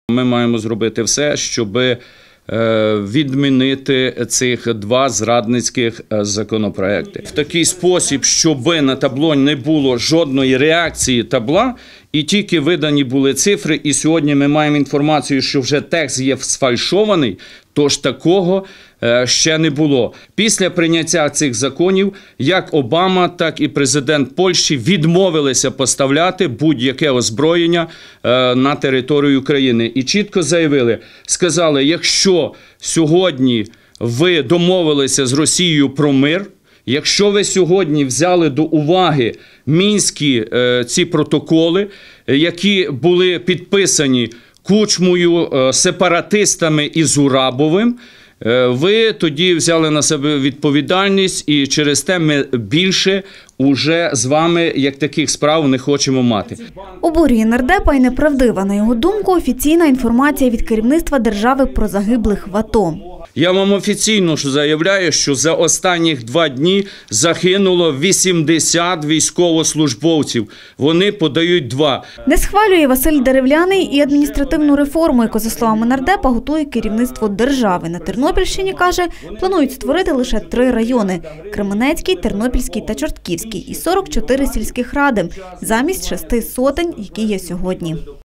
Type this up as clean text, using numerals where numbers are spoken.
Ми маємо зробити все, щоб відмінити цих два зрадницьких законопроекти. В такий спосіб, щоб на табло не було жодної реакції табла, і тільки видані були цифри, і сьогодні ми маємо інформацію, що вже текст є сфальшований, тож такого ще не було. Після прийняття цих законів, як Обама, так і президент Польщі відмовилися поставляти будь-яке озброєння на територію України. І чітко заявили, сказали, якщо сьогодні ви домовилися з Росією про мир, якщо ви сьогодні взяли до уваги мінські ці протоколи, які були підписані Кучмою, сепаратистами і Зурабовим, ви тоді взяли на себе відповідальність, і через те ми більше уже з вами, як таких справ, не хочемо мати. Обурює нардепа і неправдива, на його думку, офіційна інформація від керівництва держави про загиблих в АТО. Я вам офіційно заявляю, що за останніх 2 дні загинуло 80 військовослужбовців. Вони подають 2. Не схвалює Василь Деревляний і адміністративну реформу, яку, за словами нардепа, готує керівництво держави. На Тернопільщині, каже, планують створити лише 3 райони – Кременецький, Тернопільський та Чортківський і 44 сільських ради, замість 6 сотень, які є сьогодні.